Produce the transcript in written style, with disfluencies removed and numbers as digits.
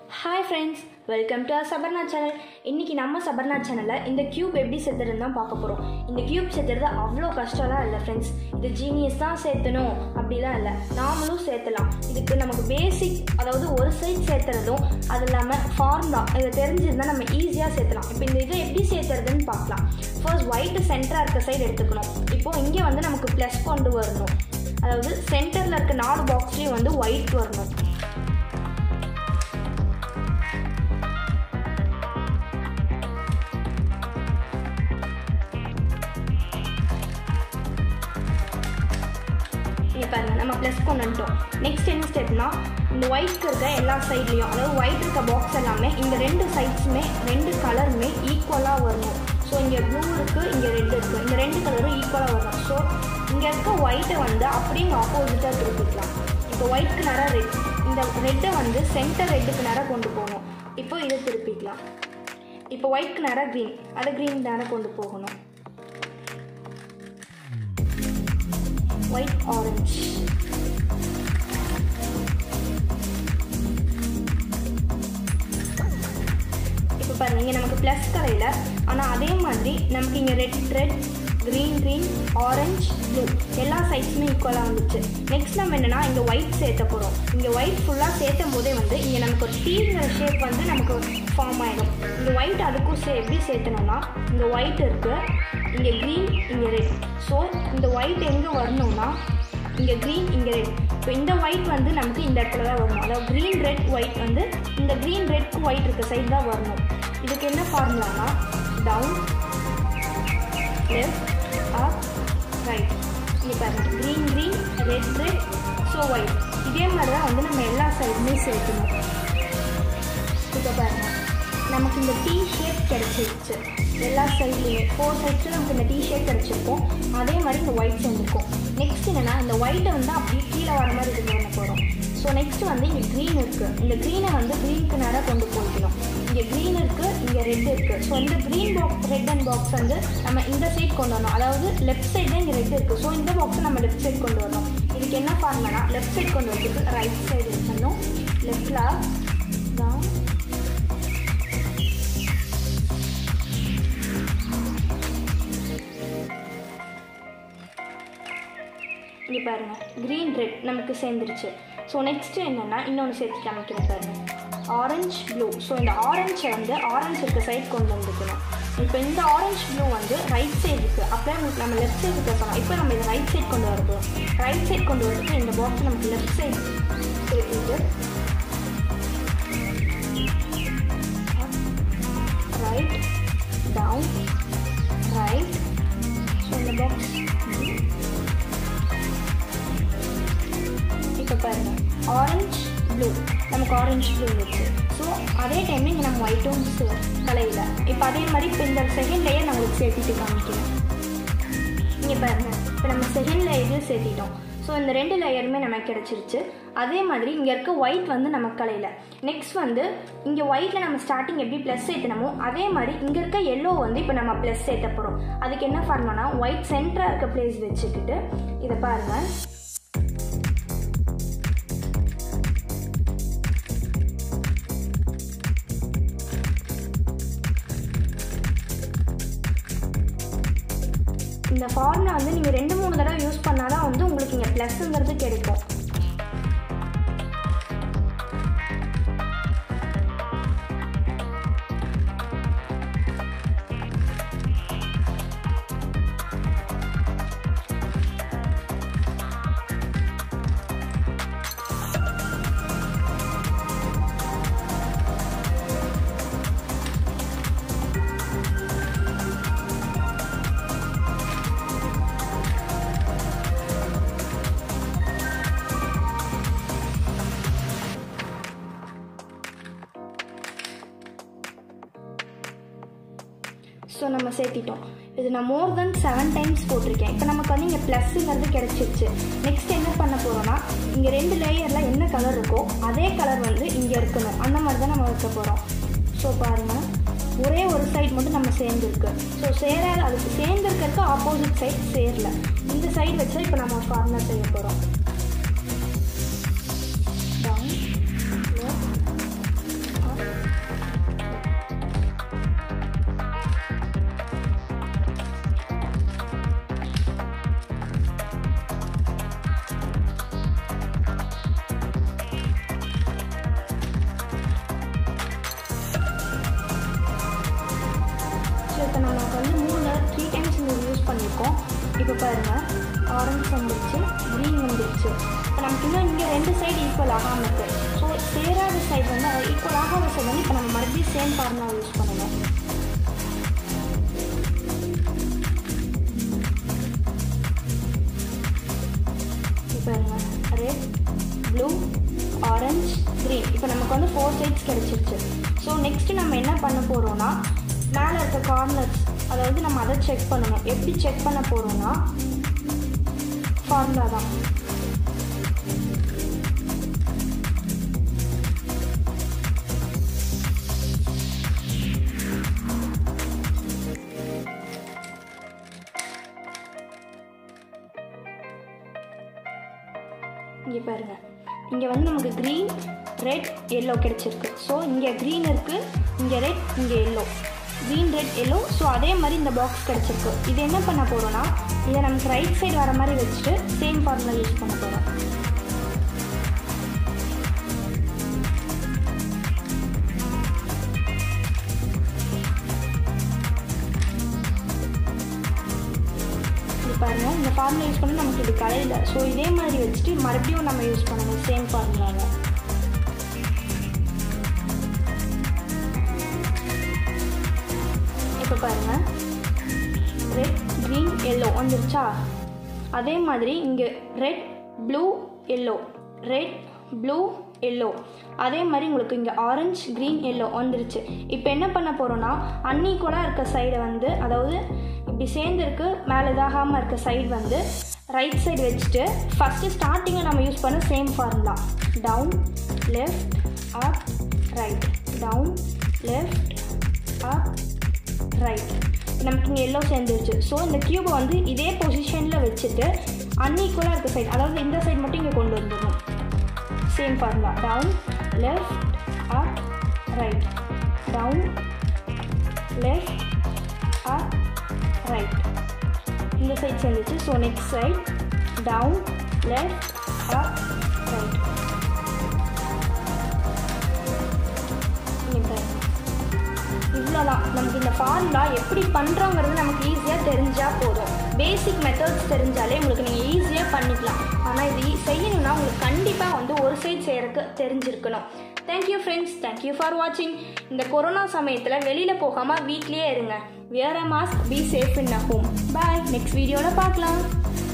Hi friends, welcome to our Sabarna channel. இன்னைக்கு நம்ம சபர்னா சேனல்ல இந்த கியூப் எப்படி சேர்த்துறதுன்னு தான் பார்க்க போறோம். இந்த கியூப் சேர்த்துறது அவ்வளோ கஷ்டம்லாம் இல்லை ஃப்ரெண்ட்ஸ். இது ஜீனியஸ் தான் சேர்த்தணும் அப்படிலாம் இல்லை, நாமளும் சேர்த்தலாம். இதுக்கு நமக்கு பேசிக், அதாவது ஒரு சைட் சேர்த்துறதும் அது இல்லாமல் ஃபார்முலா இதை தெரிஞ்சிருந்தால் நம்ம ஈஸியாக சேர்த்தலாம். இப்போ இந்த இதை எப்படி சேர்த்துறதுன்னு பார்க்கலாம். ஃபர்ஸ்ட் ஒயிட் சென்டராக இருக்க சைடு எடுத்துக்கணும். இப்போது இங்கே வந்து நமக்கு ப்ளஸ் கொண்டு வரணும், அதாவது சென்டரில் இருக்க 4 பாக்ஸ்லேயும் வந்து ஒயிட் வரணும். பாருங்க, நம்ம ப்ளஸ் கொண்டு வந்துட்டோம். நெக்ஸ்ட் என்ன ஸ்டெப்னா, இந்த ஒயிட்க்கு இருக்க எல்லா சைட்லேயும், அதாவது ஒயிட் இருக்க பாக்ஸ் எல்லாமே இந்த 2 சைட்ஸுமே 2 கலருமே ஈக்குவலாக வரணும். ஸோ இங்கே ப்ளூ இருக்குது, இங்கே ரெட் இருக்குது, இந்த 2 கலரும் ஈக்குவலாக வரணும். ஸோ இங்கே இருக்க ஒயிட்டை வந்து அப்படியே இங்கே ஆப்போசிட்டாக திருப்பிக்கலாம். இப்போ ஒயிட்க்கு நேராக ரெட், இந்த ரெட்டை வந்து சென்டர் ரெட்டுக்கு நேராக கொண்டு போகணும். இப்போ இதை திருப்பிக்கலாம். இப்போ ஒயிட்க்கு நேராக க்ரீன், அதை க்ரீன் நேராக கொண்டு போகணும். ஒயிட் ஆரஞ்ச், இப்போ பாருங்க, இங்கே நமக்கு ப்ளஸ் கலையில், ஆனால் அதே மாதிரி நமக்கு இங்கே ரெட் க்ரீன் ஆரஞ்ச் ப்ளூ எல்லா சைட்ஸுமே ஈக்குவலாக வந்துச்சு. நெக்ஸ்ட் நம்ம என்னென்னா இங்கே ஒயிட் சேர்த்த போகிறோம். இங்கே ஒயிட் ஃபுல்லாக சேர்த்தும் போதே வந்து இங்கே நமக்கு ஒரு டீங்கிற ஷேப் வந்து நமக்கு ஃபார்ம் ஆகிடும். இந்த ஒயிட் அதுக்கும் எப்படி சேர்த்தணும்னா, இங்கே ஒயிட் இருக்குது, இங்கே க்ரீன், இங்கே ரெட். ஸோ இந்த ஒயிட் எங்கே வரணும்னா, இங்கே க்ரீன், இங்கே ரெட். இப்போ இந்த ஒயிட் வந்து நமக்கு இந்த இடத்துல தான் வரணும். அதாவது க்ரீன் ரெட் ஒயிட் வந்து இந்த க்ரீன் ரெட்க்கு ஒயிட் இருக்க சைடு தான் வரணும். இதுக்கு என்ன ஃபார்முலானா, டவுன் லெஃப்ட் அப் ரைட். இங்கே பாருங்கள், க்ரீன் ரெட் ஸோ ஒயிட். இதே மாதிரி தான் வந்து நம்ம எல்லா சைடுமே சேர்க்கணும். இப்போ பாருங்கள், நமக்கு இந்த டீ ஷேப் கிடச்சிருச்சு. எல்லா சைட்லேயுமே 4 சைட்ஸில் நமக்கு இந்த டீ ஷேப் கிடச்சிருக்கும். அதே மாதிரி இந்த ஒயிட் சேர்ந்துருக்கும். நெக்ஸ்ட் என்னென்னா, இந்த ஒயிட்டை வந்து அப்படியே கீழே வர மாதிரி இது பண்ண போகிறோம். ஸோ நெக்ஸ்ட் வந்து இங்கே க்ரீன் இருக்குது. இந்த க்ரீனை வந்து க்ரீனுக்கு நேராக கொண்டு போய்க்கணும். இங்கே க்ரீன் இருக்குது, இங்கே ரெட் இருக்குது. ஸோ இந்த green box red and box வந்து நம்ம இந்த சைட் கொண்டு வரணும். அதாவது லெஃப்ட் சைடு தான் இங்கே ரெட் இருக்குது. ஸோ இந்த பாக்ஸை நம்ம லெஃப்ட் சைட் கொண்டு வரணும். இதுக்கு என்ன ஃபார்முலானா, லெஃப்ட் சைட் கொண்டு வரதுக்கு ரைட் சைடு வச்சிடணும். லெஃப்டில் தான் இங்கே பாருங்கள், க்ரீன் ரெட் நமக்கு சேர்ந்துருச்சு. ஸோ நெக்ஸ்ட்டு என்னென்னா, இன்னொன்று சேர்த்து காமிக்கிறேன் பாருங்கள், ஆரஞ்ச் ப்ளூ. ஸோ இந்த ஆரஞ்சை வந்து ஆரஞ்ச் இருக்க சைட் கொண்டு வந்துக்கணும். இப்போ இந்த ஆரஞ்ச் ப்ளூ வந்து ரைட் சைடு இருக்குது. அப்படியே உங்களுக்கு நம்ம லெஃப்ட் சைடு பேசலாம். இப்போ நம்ம இதை ரைட் சைட் கொண்டு வரப்போம். ரைட் சைட் கொண்டு வரதுக்கு இந்த பாக்ஸ் நமக்கு லெஃப்ட் சைடு சேர்த்துட்டு ரைட் டவுன் ரைட். ஸோ இந்த பாக்ஸ் இப்போ பாருங்கள், ஆரஞ்ச் ப்ளூ, நமக்கு ஆரஞ்ச் ப்ளூ இருக்குது. ஸோ அதே டைமில் இங்கே நம்ம ஒயிட்டும் கலையில். இப்போ அதே மாதிரி இப்போ இந்த செகண்ட் லேயர் நான் உங்களுக்கு சேர்த்துட்டு காமிக்கிறேன். இங்கே பாருங்கள், இப்போ நம்ம செகண்ட் லேயரையும் சேர்த்திட்டோம். ஸோ இந்த 2 லேயருமே நமக்கு கிடச்சிருச்சு. அதே மாதிரி இங்கே இருக்க ஒயிட் வந்து நம்ம கலையில். நெக்ஸ்ட் வந்து இங்கே ஒயிட்டில் நம்ம ஸ்டார்டிங் எப்படி ப்ளஸ் சேர்த்தனமோ அதே மாதிரி இங்கே இருக்க எல்லோ வந்து இப்போ நம்ம ப்ளஸ் சேர்த்த போகிறோம். அதுக்கு என்ன ஃபார்முலானா, ஒயிட் சென்டராக இருக்க பிளேஸ் வச்சுக்கிட்டு இதை பாருங்கள், இந்த ஃபார்முலா வந்து நீங்கள் 2-3 தடவை யூஸ் பண்ணால் தான் வந்து உங்களுக்கு இங்கே ப்ளஸ்ங்கிறது கிடைக்கும். ஸோ நம்ம சேர்த்திட்டோம். இது நான் மோர் தென் 7 டைம்ஸ் போட்டிருக்கேன். இப்போ நமக்கு வந்து இங்கே ப்ளஸ்ஸுங்கிறது கிடச்சிருச்சு. நெக்ஸ்ட் என்ன பண்ண போகிறோன்னா, இங்கே 2 லேயரில் என்ன கலர் இருக்கோ அதே கலர் வந்து இங்கே இருக்கணும். அந்த மாதிரி தான் நம்ம வைக்க போகிறோம். ஸோ பாருங்கள், ஒரே ஒரு சைடு மட்டும் நம்ம சேர்ந்துருக்கு. ஸோ சேராது, அதுக்கு சேர்ந்துருக்கிறதுக்கு ஆப்போசிட் சைட் சேரல. இந்த சைடு வச்சா இப்போ நம்ம ஃபார்முலா செய்ய போகிறோம். டவுன் லெஃப்ட் ஆரஞ்சு வந்துருச்சு, க்ரீன் வந்துருச்சு. இப்போ நமக்கு இன்னும் இங்கே 2 சைடு ஈக்குவல் ஆகாமல் இருக்குது. ஸோ சேராத சைடு வந்து அது ஈக்குவல் ஆகாத சைடு வந்து இப்போ நம்ம மறுபடியும் சேம் ஃபார்முலா யூஸ் பண்ணணும். இப்போ ரெட், ப்ளூ, ஆரஞ்ச், க்ரீன். இப்போ நமக்கு வந்து 4 சைட்ஸ் கிடச்சிருச்சு. ஸோ நெக்ஸ்ட்டு நம்ம என்ன பண்ண போகிறோன்னா மேலே இருக்க கார்னர்ஸ், அதாவது நம்ம அதை செக் பண்ணணும். எப்படி செக் பண்ண போகிறோன்னா ஃபார்முலா தான். இங்கே பாருங்கள், இங்கே வந்து நமக்கு க்ரீன், ரெட், எல்லோ கிடச்சிருக்கு. ஸோ இங்கே க்ரீன் இருக்குது, இங்கே ரெட், இங்கே yellow, green, red, yellow. So அதே மாதிரி இந்த பாக்ஸ் கிடச்சிருக்கு. இது என்ன பண்ண போகிறோன்னா இதை நமக்கு ரைட் சைடு வர மாதிரி வச்சுட்டு சேம் ஃபார்முலா யூஸ் பண்ண போகிறோம். பாருங்கள், இந்த ஃபார்முலா யூஸ் பண்ணி நமக்கு இது கலையில். ஸோ இதே மாதிரி வச்சுட்டு மறுபடியும் நம்ம யூஸ் பண்ணணும் சேம் ஃபார்முலாவில். இப்போ பாருங்கள், ரெட், க்ரீன், எல்லோ வந்துருச்சா? அதே மாதிரி இங்கே red, blue, yellow, red, blue, yellow. அதே மாதிரி உங்களுக்கு இங்கே ஆரஞ்ச், க்ரீன், எல்லோ வந்துருச்சு. இப்போ என்ன பண்ண போகிறோன்னா அன்ஈக்குவலாக இருக்க சைடை வந்து, அதாவது இப்படி சேர்ந்துருக்கு மேலே இதாகாமல் இருக்க சைடு வந்து ரைட் சைடு வச்சுட்டு ஃபஸ்ட்டு ஸ்டார்டிங்கை நம்ம யூஸ் பண்ண same formula. Down, left, up, right, down, left, up, right. நமக்கு இங்கே எல்லோ சேர்ந்துருச்சு. ஸோ இந்த க்யூபை வந்து இதே பொசிஷனில் வச்சுட்டு அன்ஈக்குவலாக இருக்க சைடு, அதாவது இந்த சைடு மட்டும் இங்கே கொண்டு வந்துடணும். Same formula. Down, left, up, right, down, left, up, right. இந்த சைடு சேர்ந்துச்சு. So next side down, left, up, right. இவ்வளோதான். நமக்கு இந்த ஃபார்முலா எப்படி பண்ணுறோங்கிறது நமக்கு ஈஸியாக தெரிஞ்சால் போதும். பேசிக் மெத்தட்ஸ் தெரிஞ்சாலே உங்களுக்கு நீங்கள் ஈஸியாக பண்ணிக்கலாம். ஆனால் இது செய்யணும்னா உங்களுக்கு கண்டிப்பாக வந்து ஒரு சைடு செய்கிறதுக்கு தெரிஞ்சிருக்கணும். தேங்க்யூ ஃப்ரெண்ட்ஸ், தேங்க்யூ ஃபார் வாட்சிங். இந்த கொரோனா சமயத்தில் வெளியில் போகாமல் வீட்லேயே இருங்க. Wear a mask, be safe in a home. Bye. Next video la paakalam.